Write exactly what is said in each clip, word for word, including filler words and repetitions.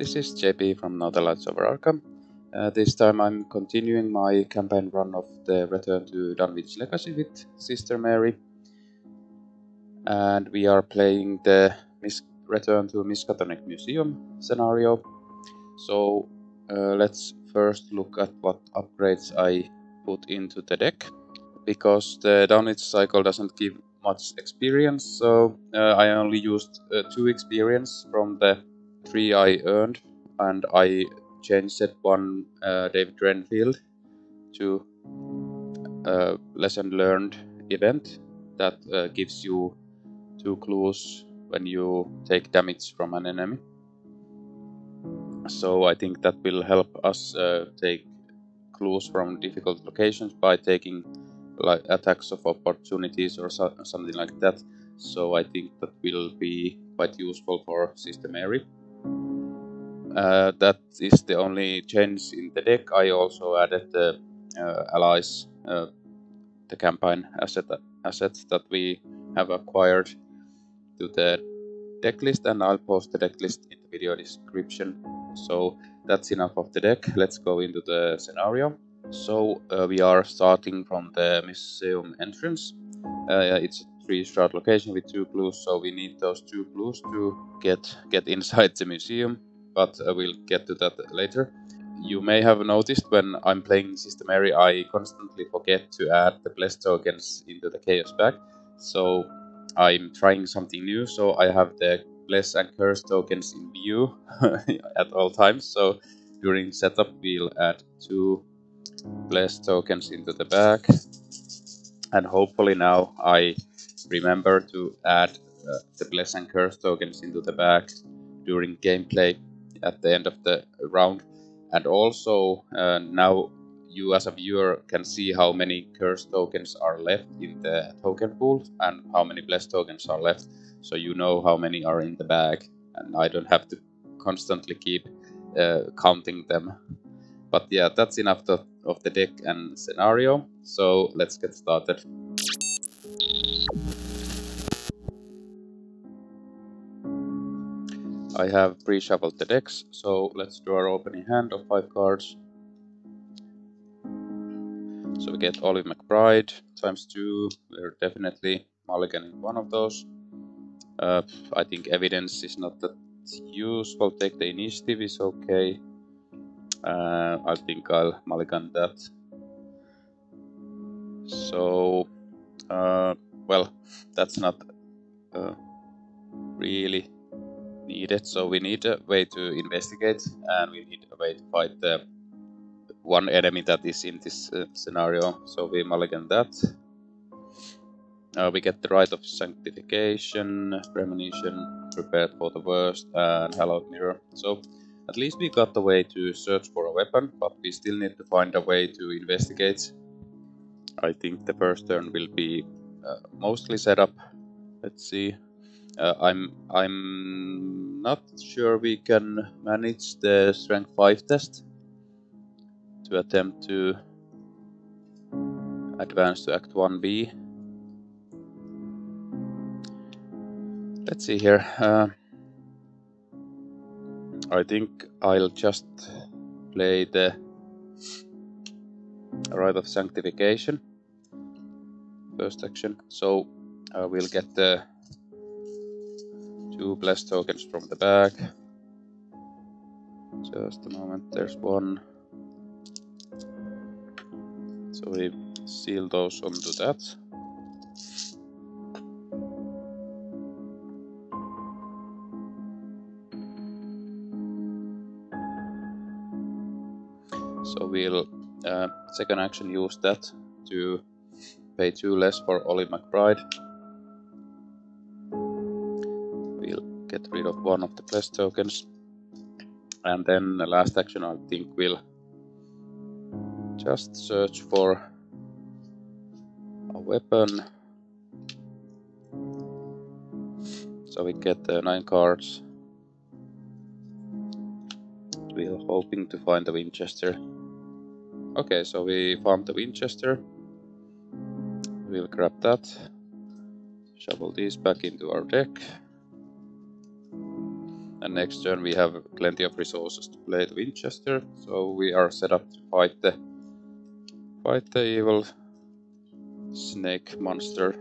this is J P from Now the Lights Over Arkham. Uh, this time I'm continuing my campaign run of the Return to Dunwich Legacy with Sister Mary. And we are playing the Mis Return to Miskatonic Museum scenario. So uh, let's first look at what upgrades I put into the deck. Because the Dunwich cycle doesn't give much experience, so uh, I only used uh, two experience from the three I earned, and I changed it one uh, David Renfield to a lesson learned event that uh, gives you two clues when you take damage from an enemy. So I think that will help us uh, take clues from difficult locations by taking like attacks of opportunities or so, something like that. So I think that will be quite useful for Sister Mary. Uh, that is the only change in the deck. I also added the uh, allies, uh, the campaign asset assets that we have acquired to the deck list, and I'll post the deck list in the video description. So that's enough of the deck. Let's go into the scenario. So uh, we are starting from the museum entrance. Uh, it's a three-star location with two clues, so we need those two clues to get get inside the museum. But uh, we'll get to that later. You may have noticed when I'm playing Sister Mary, I constantly forget to add the bless tokens into the chaos bag. So I'm trying something new. So I have the bless and curse tokens in view at all times. So during setup, we'll add two bless tokens into the bag, and hopefully now I remember to add uh, the bless and curse tokens into the bag during gameplay at the end of the round. And also uh, now you as a viewer can see how many curse tokens are left in the token pool and how many bless tokens are left, so you know how many are in the bag, and I don't have to constantly keep uh, counting them. But yeah, that's enough to, of the deck and scenario, so let's get started. I have pre-shuffled the decks, so let's draw our opening hand of five cards. So we get Olive McBride times two. We're definitely mulliganing one of those. Uh, I think evidence is not that useful. Take the initiative is okay. Uh, I think I'll mulligan that. So, uh, well, that's not uh, really needed. So we need a way to investigate, and we need a way to fight the one enemy that is in this uh, scenario. So we mulligan that. Uh, we get the Rite of Sanctification, Premonition, Prepared for the Worst, and Hallowed Mirror. So at least we got a way to search for a weapon, but we still need to find a way to investigate. I think the first turn will be uh, mostly set up. Let's see. Uh, I'm I'm not sure we can manage the Strength five test to attempt to advance to Act one B. Let's see here. Uh, I think I'll just play the Rite of Sanctification first action. So uh, we'll get the two bless tokens from the bag. Just a moment, there's one. So we seal those onto that. So we'll uh, second action use that to pay two less for Olive McBride. We'll get rid of one of the bless tokens, and then the last action I think we'll just search for a weapon. So we get uh, nine cards. We're hoping to find the Winchester. Okay, so we found the Winchester. We'll grab that. Shuffle these back into our deck. And next turn we have plenty of resources to play the Winchester, so we are set up to fight the fight the evil snake monster.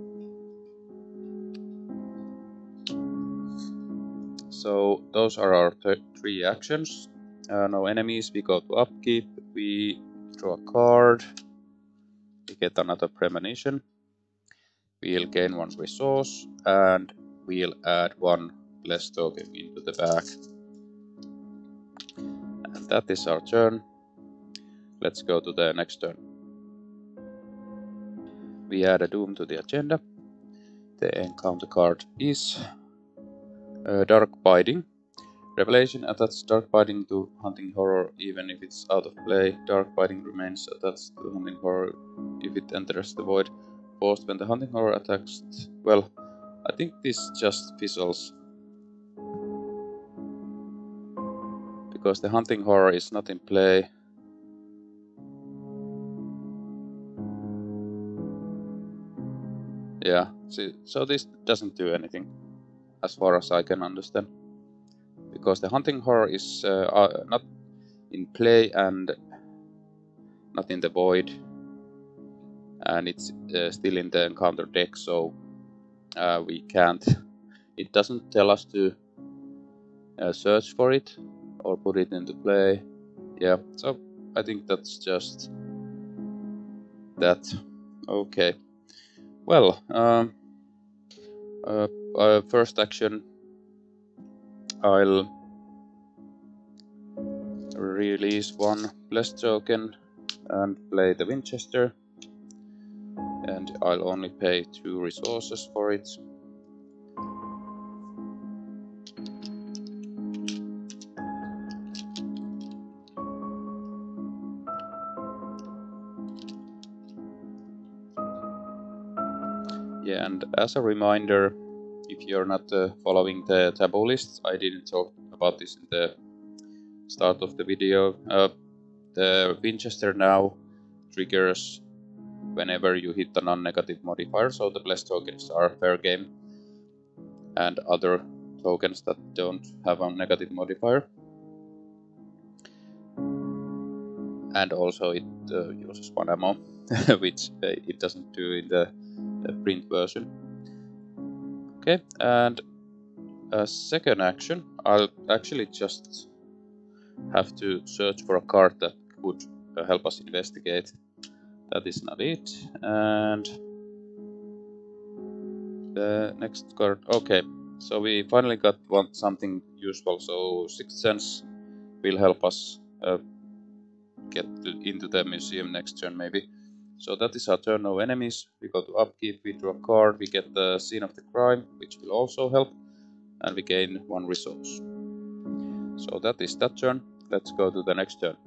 So those are our th three actions. Uh, no enemies, we go to upkeep, we draw a card, we get another premonition, we'll gain one resource, and we'll add one bless token into the bag. And that is our turn. Let's go to the next turn. We add a doom to the agenda. The encounter card is uh, Dark Biding. Revelation attached Dark Biding to Hunting Horror even if it's out of play. Dark Biding remains attached to Hunting Horror if it enters the void. Paused when the Hunting Horror attacks. Well, I think this just fizzles. Because the Hunting Horror is not in play. Yeah, see, so this doesn't do anything, as far as I can understand. Because the Hunting Horror is uh, uh, not in play and not in the void, and it's uh, still in the encounter deck, so uh, we can't. It doesn't tell us to uh, search for it or put it into play. Yeah, so I think that's just that. Okay. Well, um, uh, uh, first action, I'll release one bless token and play the Winchester, and I'll only pay two resources for it. Yeah, and as a reminder, if you're not uh, following the taboo lists, I didn't talk about this in the start of the video. Uh, the Winchester now triggers whenever you hit a non-negative modifier, so the bless tokens are fair game, and other tokens that don't have a negative modifier. And also it uh, uses one ammo, which uh, it doesn't do in the, the print version. Okay, and a second action, I'll actually just have to search for a card that would uh, help us investigate. That is not it. And the next card, okay, so we finally got one, something useful, so Sixth Sense will help us uh, get to, into the museum next turn maybe. So that is our turn, no enemies. We go to upkeep, we draw a card, we get the scene of the crime, which will also help, and we gain one resource. So that is that turn. Let's go to the next turn.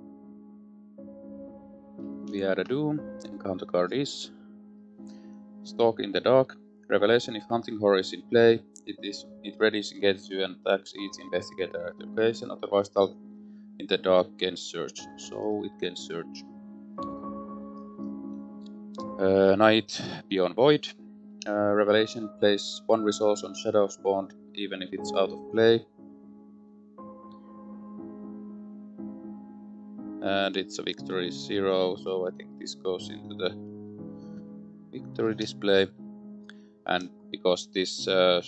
We add a doom, encounter card is Stalk in the Dark. Revelation, if Hunting Horror is in play, it is it readies, engages you and attacks each investigator at the location, otherwise Stalk in the Dark gains search. So it gains search. Uh, Night Beyond Void. Uh, Revelation, place one resource on Shadow Spawn even if it's out of play. And it's a victory zero, so I think this goes into the victory display. And because this uh,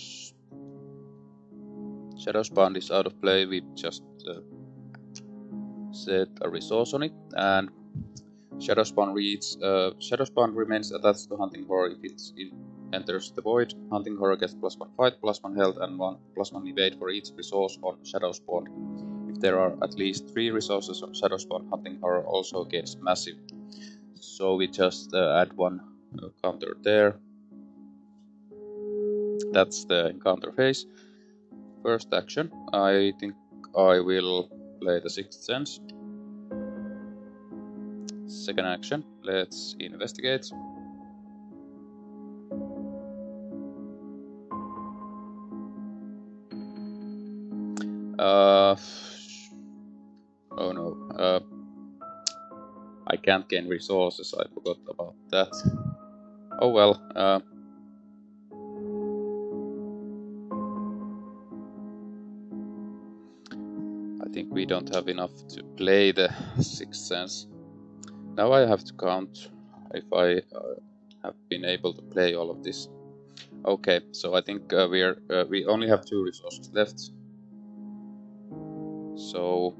Shadow Spawn is out of play, we just uh, set a resource on it, and Shadow Spawn reads, uh, Shadow Spawn remains attached to Hunting Horror if it enters the void. Hunting Horror gets plus one fight, plus one health, and one plus one evade for each resource on Shadow Spawn. If there are at least three resources on Shadow Spawn, Hunting Horror also gains massive. So we just uh, add one uh, counter there. That's the encounter phase. First action, I think I will play the Sixth Sense. Second action, let's investigate. Uh, oh no, uh, I can't gain resources, I forgot about that. Oh well. Uh, think we don't have enough to play the Sixth Sense. Now I have to count if I uh, have been able to play all of this. Okay, so I think uh, we are uh, we only have two resources left. So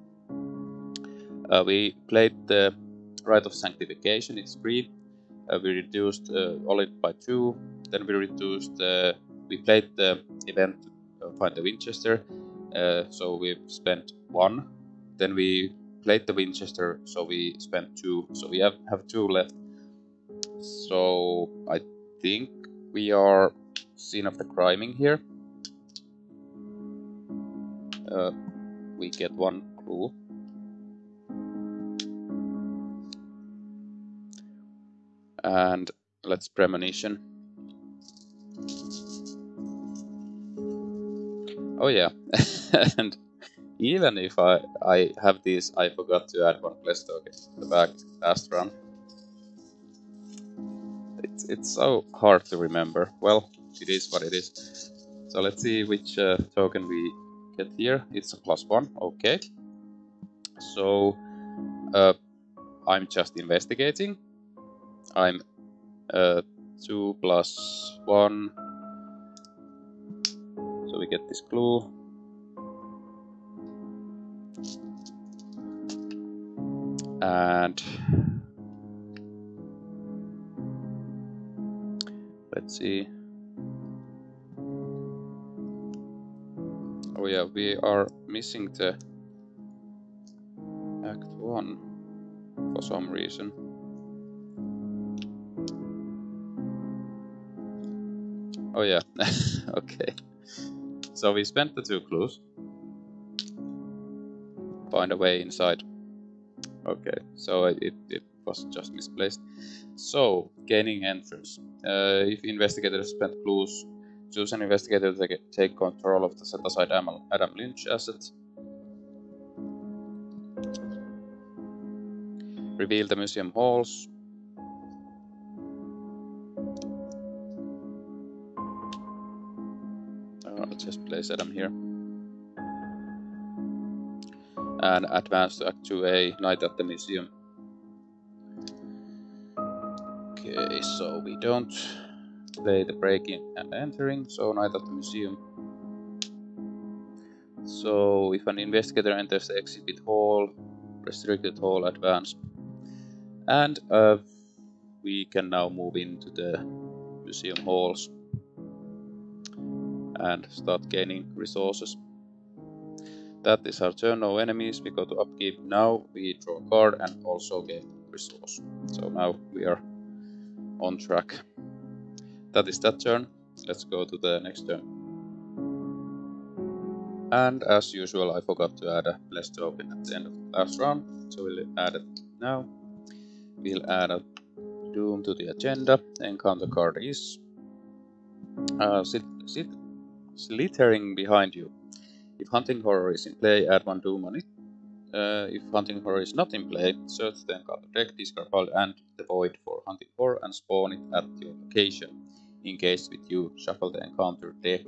uh, we played the Rite of Sanctification. It's free. Uh, we reduced uh, Olive by two. Then we reduced. Uh, we played the event uh, Find the Winchester. Uh, so we spent one. Then we played the Winchester. So we spent two. So we have have two left. So I think we are scene of the criming here. Uh, we get one clue. And let's premonition. Oh yeah, and even if I, I have these, I forgot to add one place token to the back last run. It's, it's so hard to remember. Well, it is what it is. So let's see which uh, token we get here. It's a plus one, okay. So uh, I'm just investigating. I'm uh, two plus one. So we get this clue. And let's see. Oh yeah, we are missing the Act one for some reason. Oh yeah, okay. So we spent the two clues. Find a way inside. Okay, so it, it was just misplaced. So, gaining entrance. Uh, if investigators spent clues, choose an investigator to take, take control of the set-aside Adam, Adam Lynch asset. Reveal the museum halls. Uh, I'll just place Adam here. And advance to Act two A, Night at the Museum. Okay, so we don't play the breaking and entering, so Night at the Museum. So if an investigator enters the exhibit hall, restricted hall, advance. And uh, we can now move into the museum halls and start gaining resources. That is our turn, no enemies. We go to upkeep. Now we draw a card and also gain resource. So now we are on track. That is that turn. Let's go to the next turn. And as usual, I forgot to add a bless token at the end of the last round. So we'll add it now. We'll add a Doom to the agenda. Encounter card is uh, sit, sit, slithering behind you. If Hunting Horror is in play, add one Doom on it. Uh, if Hunting Horror is not in play, search the encounter deck, discard pile and the void for Hunting Horror and spawn it at your location. Engaged with you, shuffle the encounter deck.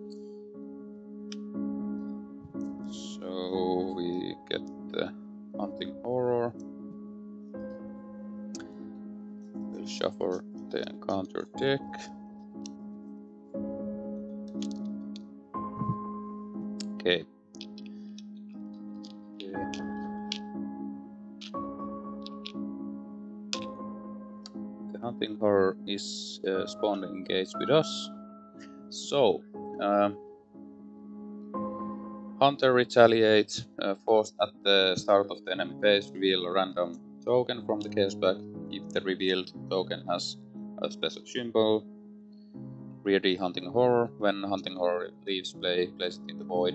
So we get the Hunting Horror. We'll shuffle the encounter deck. Okay. The Hunting Horror is uh, spawned and engaged with us. So, um, Hunter retaliates, uh, forced at the start of the enemy phase, reveal a random token from the case bag. If the revealed token has a special symbol, ready Hunting Horror. When Hunting Horror leaves play, place it in the void.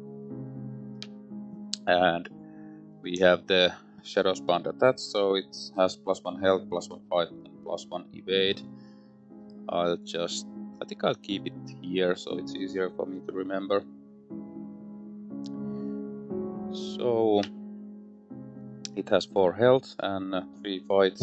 And we have the Shadows Bond attached, so it has plus one health, plus one fight, and plus one evade. I'll just, I think I'll keep it here, so it's easier for me to remember. So it has four health and uh, three fight.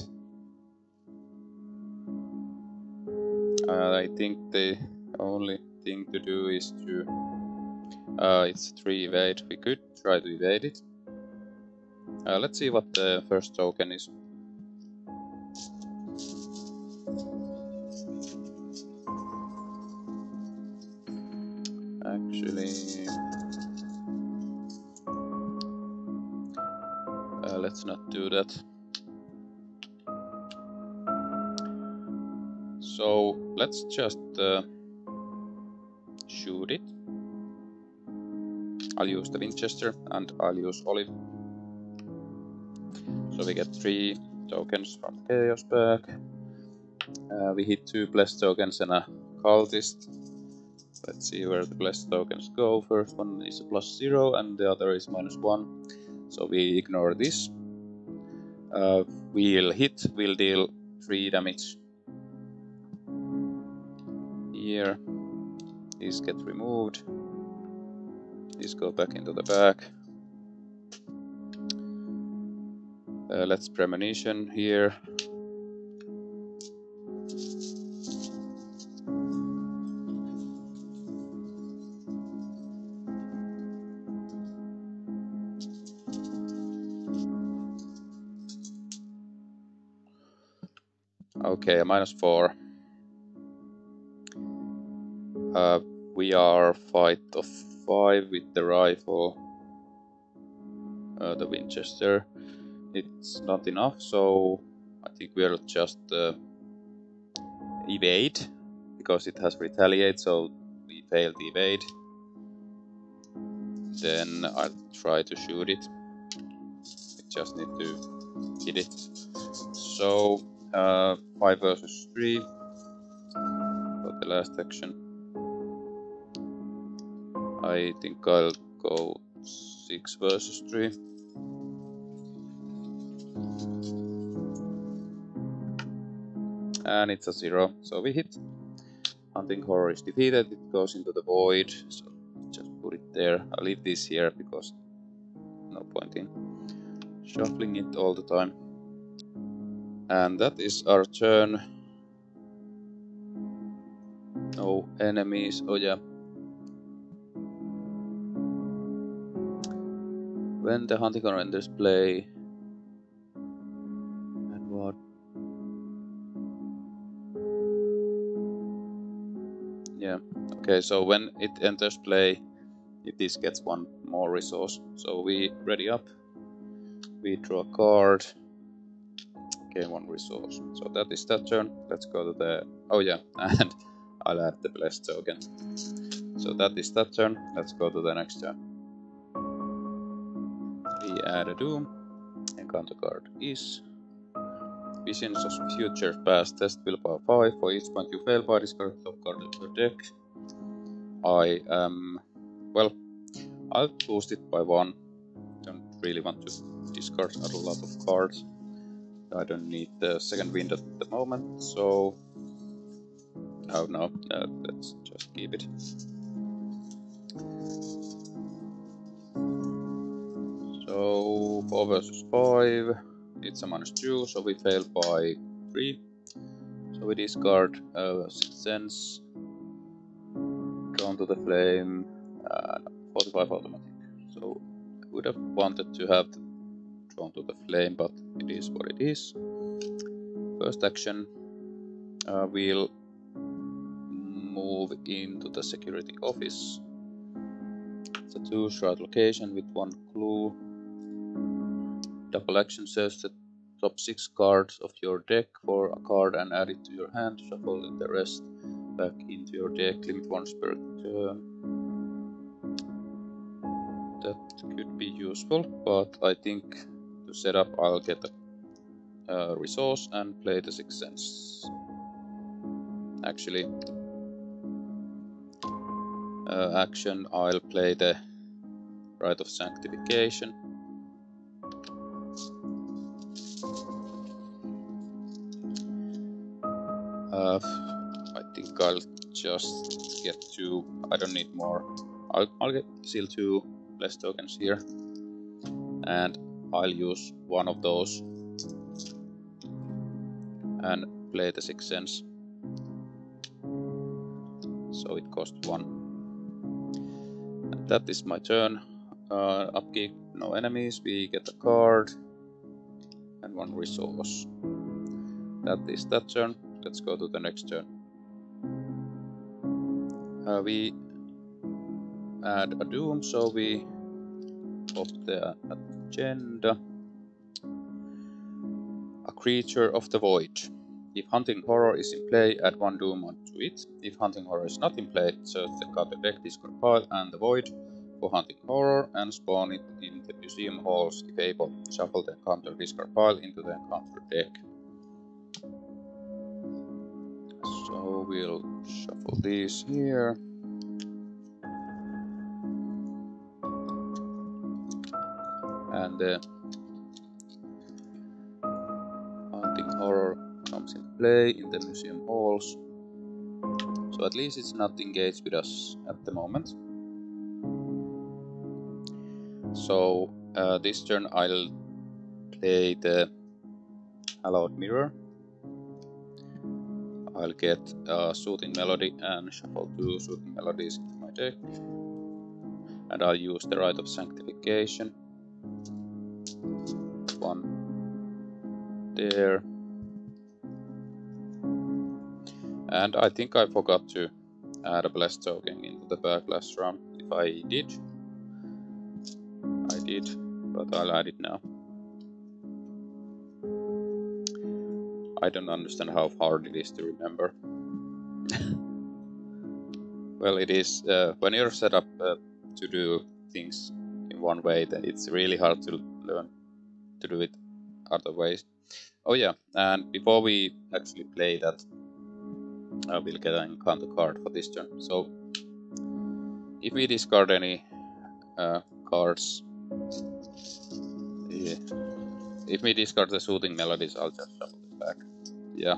Uh, I think the only thing to do is to Uh, it's three evade. We could try to evade it. Uh, let's see what the first token is. Actually, uh, let's not do that. So let's just uh, shoot it. I'll use the Winchester and I'll use Olive. So we get three tokens from the Chaos Pack. Uh, we hit two Blessed tokens and a Cultist. Let's see where the Blessed tokens go. First one is a plus zero and the other is minus one. So we ignore this. Uh, we'll hit, we'll deal three damage. Here. These get removed. These go back into the bag. Uh, let's premonition here. Okay, a minus four. Uh, we are fight of five with the rifle. Uh, the Winchester. It's not enough, so I think we'll just uh, evade because it has retaliate, so we fail the evade. Then I'll try to shoot it. We just need to hit it. So uh, five versus three for the last action. I think I'll go six versus three. And it's a zero, so we hit. Hunting Horror is defeated, it goes into the void, so just put it there. I'll leave this here because no point in shuffling it all the time. And that is our turn. No enemies, oh yeah. When the Hunting Horror enters play, and what? Yeah, okay, so when it enters play, this gets one more resource. So we ready up, we draw a card, gain one resource. So that is that turn. Let's go to the, oh yeah, and I'll add the Blessed token. So that is that turn. Let's go to the next turn. We add a Doom. Encounter card is Visions of Future Past. Test willpower five. For each point you fail by, discard top card of your deck. I am, well, I'll boost it by one. Don't really want to discard a lot of cards. I don't need the second wind at the moment, so oh no, uh, let's just keep it. So four versus five, it's a minus two, so we fail by three. So we discard uh, Sixth Sense, Drawn to the Flame, uh, forty-five automatic. So I would have wanted to have the Drawn to the Flame, but it is what it is. First action, uh, we'll move into the security office. It's a two shroud location with one clue. Double action says the top six cards of your deck for a card and add it to your hand. Shuffle the rest back into your deck. Limit once per turn. That could be useful, but I think to set up I'll get a uh, resource and play the Sixth Sense. Actually, uh, action I'll play the Rite of Sanctification. Uh, I think I'll just get two. I don't need more. I'll, I'll get seal two Blessed tokens here, and I'll use one of those and play the Sixth Sense. So it costs one. And That is my turn. Uh, upkeep, no enemies, we get a card and one resource. That is that turn. Let's go to the next turn. Uh, we add a doom, so we pop the agenda. A creature of the void. If hunting horror is in play, add one doom onto it. If hunting horror is not in play, search the counter deck, discard pile and the void for hunting horror and spawn it in the museum halls if able. Shuffle the encounter discard pile into the encounter deck. So we'll shuffle these here. And the hunting horror comes into play in the museum halls. So at least it's not engaged with us at the moment. So uh, this turn I'll play the Hallowed Mirror. I'll get a Soothing Melody and shuffle two Soothing Melodies into my deck. And I'll use the Rite of Sanctification. One there. And I think I forgot to add a Blessed Token into the back last round. If I did, I did, but I'll add it now. I don't understand how hard it is to remember. Well, it is, uh, when you're set up uh, to do things in one way, then it's really hard to learn to do it other ways. Oh yeah, and before we actually play that, I will get an encounter card for this turn. So, if we discard any uh, cards, yeah. If we discard the Soothing Melodies, I'll just shuffle it back. Yeah.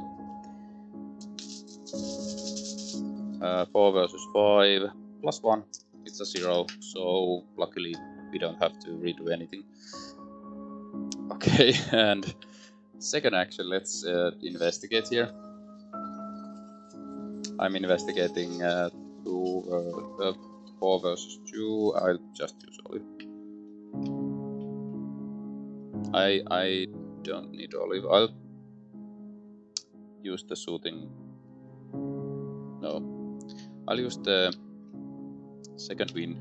Uh, four versus five, plus one, it's a zero, so luckily we don't have to redo anything. Okay, and second action, let's uh, investigate here. I'm investigating uh, two, uh, uh, four versus two, I'll just use Olive. I, I don't need Olive, I'll use the Soothing. No, I'll use the second win.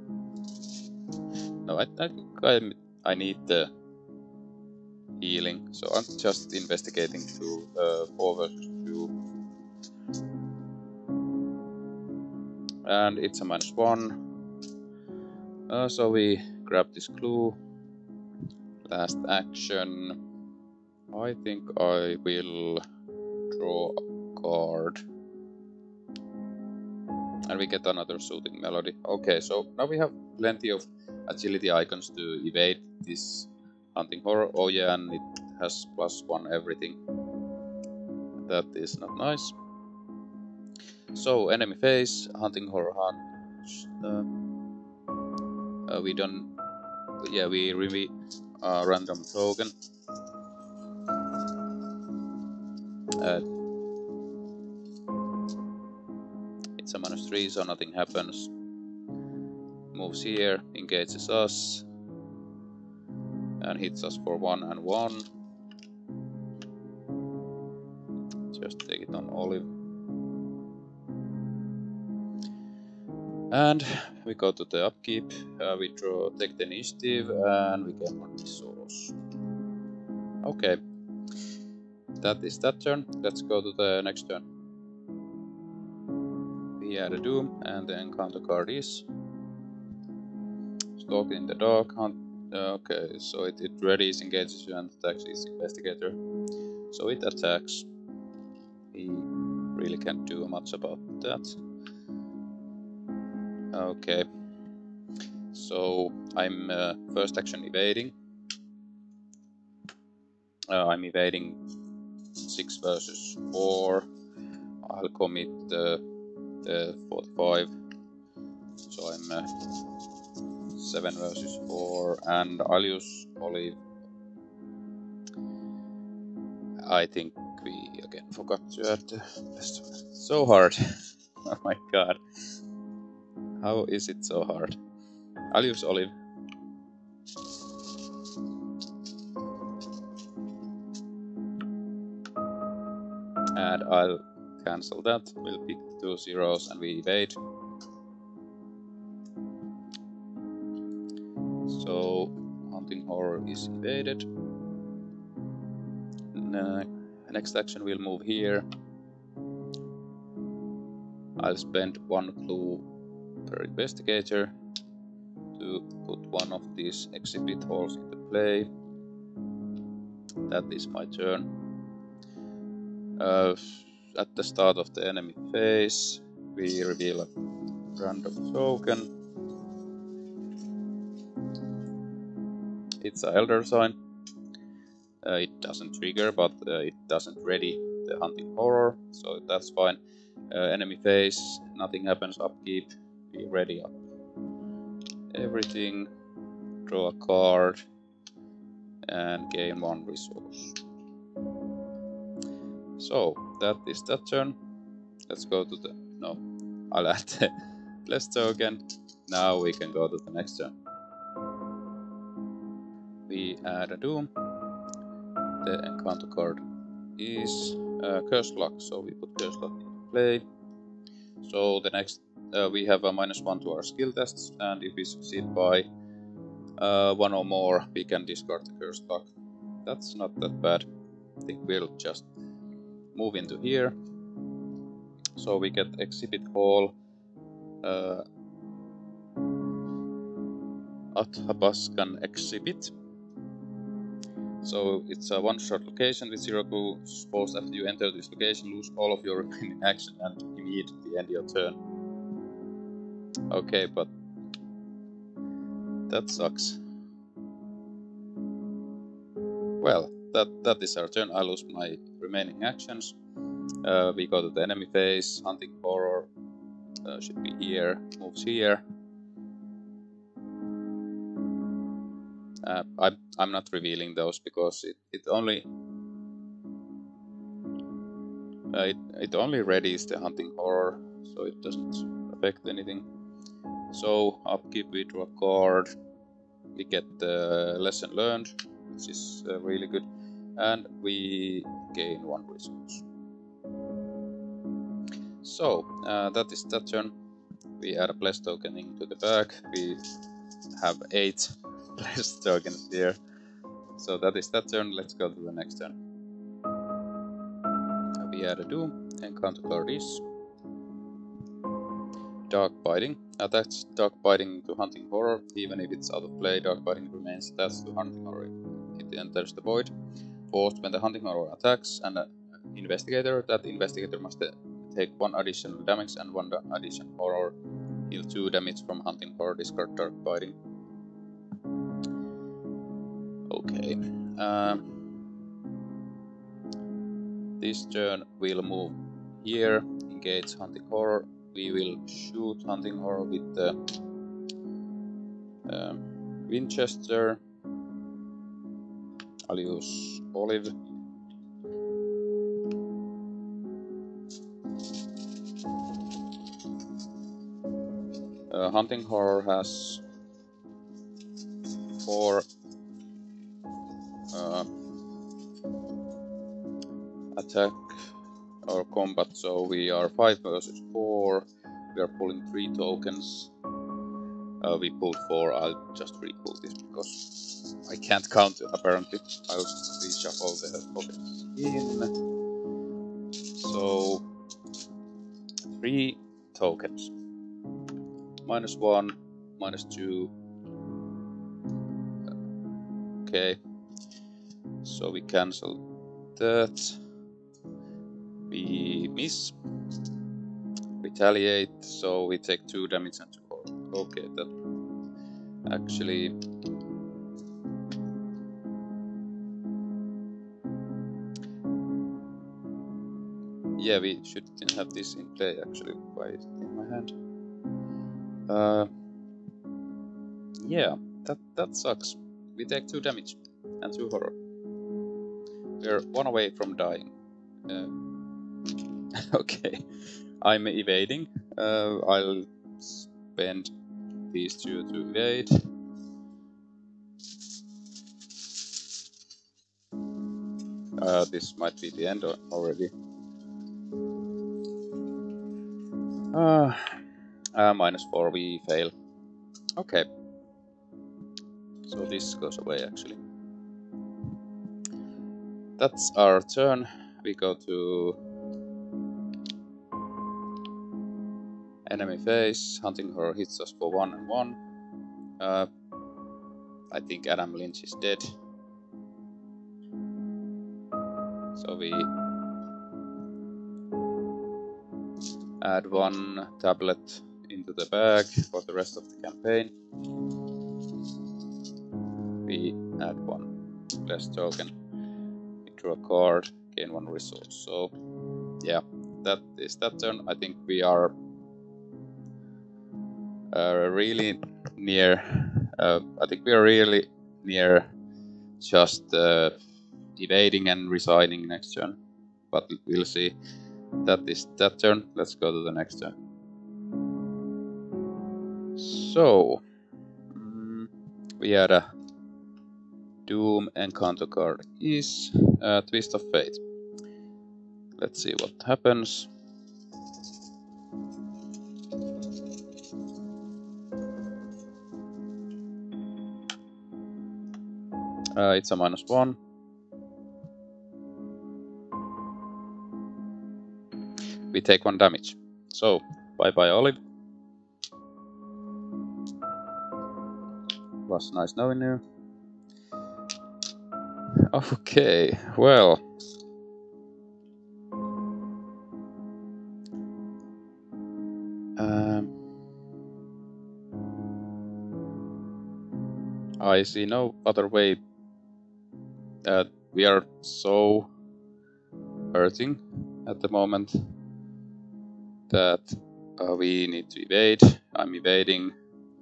No, I, I think I, I need the healing, so I'm just investigating to uh, four versus two. And it's a minus one. Uh, so we grab this clue. Last action. I think I will draw a card. And we get another Soothing Melody. Okay, so now we have plenty of agility icons to evade this hunting horror. Oh yeah, and it has plus one everything. That is not nice. So, enemy phase, hunting horror hunt. Uh, uh, we don't. Yeah, we reveal a random token. Uh, it's a minus three, so nothing happens. Moves here, engages us, and hits us for one and one. Just take it on Olive. And we go to the upkeep, uh, we draw, take the initiative, and we get one resource. Okay, that is that turn. Let's go to the next turn. We add a Doom, and the encounter card is Stalk in the Dark. Hunt. Uh, okay, so it, it readies, engages you, and attacks its investigator. So it attacks. We really can't do much about that. Okay, so I'm uh, first action evading. Uh, I'm evading six versus four. I'll commit uh, the forty-five. So I'm uh, seven versus four, and I'll use Olive. I think we again forgot to add the best one. So hard. Oh my god. How is it so hard? I'll use Olive. And I'll cancel that. We'll pick two zeros and we evade. So hunting horror is evaded. Uh, next action we'll move here. I'll spend one clue per investigator to put one of these exhibit halls into play. That is my turn. Uh, at the start of the enemy phase, we reveal a random token. It's an Elder Sign. Uh, it doesn't trigger, but uh, it doesn't ready the hunting horror, so that's fine. Uh, enemy phase, nothing happens. Upkeep, we ready up everything, draw a card, and gain one resource. So that is that turn. Let's go to the no. I'll add the less token. Now we can go to the next turn. We add a Doom. The encounter card is uh, Curse Luck, so we put Curse Luck into play. So the next uh, we have a minus one to our skill tests, and if we succeed by uh, one or more, we can discard the Curse Luck. That's not that bad. I think we'll just move into here. So we get Exhibit Hall, uh, Athabaskan Exhibit. So it's a one-shot location with zero clue. Suppose after you enter this location, lose all of your remaining action and immediately end your turn. Okay, but that sucks. Well, that that is our turn. I lose my remaining actions. Uh, we go to the enemy phase. Hunting horror uh, should be here. Moves here. Uh, I'm I'm not revealing those because it it only uh, it it only readies the hunting horror, so it doesn't affect anything. So upkeep, we draw a card. We get the lesson learned, which is uh, really good, and we gain one resource. So uh, that is that turn. We add a bless token into the bag. We have eight bless tokens here. So that is that turn. Let's go to the next turn. We add a Doom. Encounter card is Dark Biting. Attach Dark Biting to Hunting Horror. Even if it's out of play, Dark Biting remains attached to Hunting Horror. It enters the void. Forced when the Hunting Horror attacks an uh, investigator, that investigator must uh, take one additional damage and one additional horror. Deal two damage from Hunting Horror. Discard Dark Biting. Okay. Um, this turn we'll move here. Engage Hunting Horror. We will shoot Hunting Horror with the um, Winchester. I'll use Olive. Uh, Hunting Horror has four uh, attack or combat, so we are five versus four. We are pulling three tokens. Uh, we pulled four. I'll just re-pull this because I can't count apparently. I'll reshuffle the tokens in. So three tokens. Minus one, minus two. Okay. So we cancel that. We miss. Retaliate, so we take two damage and two horror. Okay, that actually yeah, we shouldn't have this in play actually. Why is it in my hand? Uh, yeah, that that sucks. We take two damage and two horror. We're one away from dying. Uh, okay, I'm evading. Uh, I'll spend these two to evade. Uh, this might be the end already. Uh, uh, minus four, we fail. Okay. So this goes away actually. That's our turn. We go to enemy phase. Hunting Horror hits us for one and one. Uh, I think Adam Lynch is dead. So we add one tablet into the bag for the rest of the campaign. We add one less token. We draw a card, gain one resource. So yeah, that is that turn. I think we are uh, really near. Uh, I think we are really near just uh, evading and resigning next turn. But we'll see. That is that turn. Let's go to the next turn. So mm, we had a Doom encounter card is a Twist of Fate. Let's see what happens. Uh, it's a minus one. We take one damage. So, bye bye Olive. Was nice knowing you. Okay, well. Um, I see no other way. Uh, we are so hurting at the moment that uh, we need to evade. I'm evading.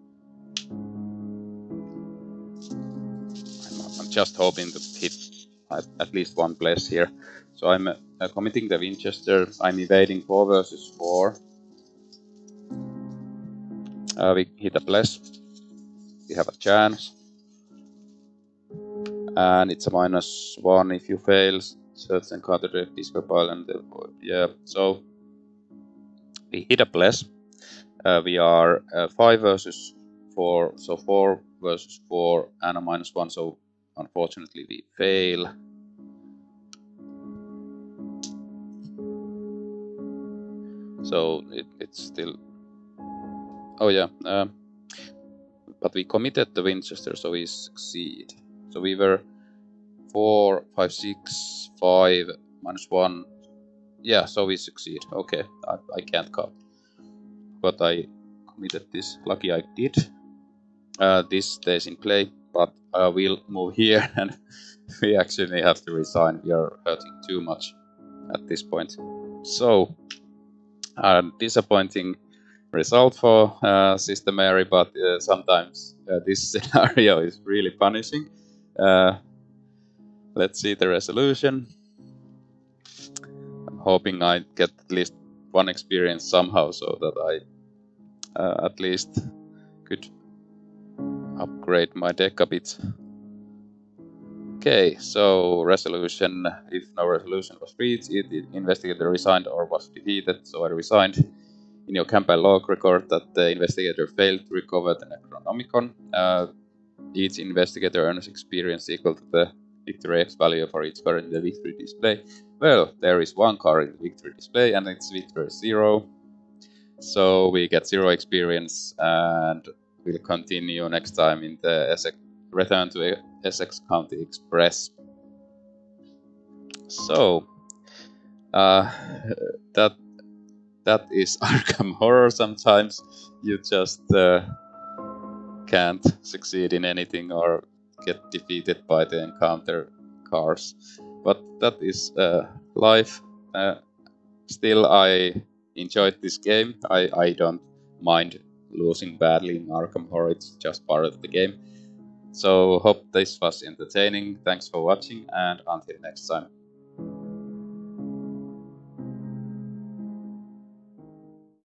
I'm, I'm just hoping to hit at, at least one place here. So I'm uh, committing the Winchester. I'm evading four versus four. Uh, we hit a bless. We have a chance. And it's a minus one if you fail. Search and counter the discard pile and the, yeah. So we hit a bless. Uh, we are uh, five versus four, so four versus four and a minus one. So unfortunately we fail. So it, it's still. Oh yeah. Um, but we committed the Winchester, so we succeed. So we were four, five, six, five, minus one. Yeah, so we succeed. Okay, I, I can't cut. But I committed this. Lucky I did. Uh, this stays in play, but uh, we'll move here and we actually have to resign. We are hurting too much at this point. So, uh, disappointing result for uh, Sister Mary, but uh, sometimes uh, this scenario is really punishing. Uh, let's see the resolution. I'm hoping I get at least one experience somehow, so that I uh, at least could upgrade my deck a bit. Okay, so resolution. If no resolution was reached, it, it investigator resigned or was defeated, so I resigned. In your campaign log, record that the investigator failed to recover the Necronomicon. Uh, each investigator earns experience equal to the victory X value for each card in the victory display. Well, there is one card in the victory display, and it's victory zero. So we get zero experience, and we'll continue next time in the Essex, return to Essex County Express. So uh, that that is Arkham Horror. Sometimes you just uh, can't succeed in anything or get defeated by the encounter cars. But that is uh, life. Uh, still, I enjoyed this game. I, I don't mind losing badly in Arkham Horror. It's just part of the game. So hope this was entertaining. Thanks for watching, and until next time.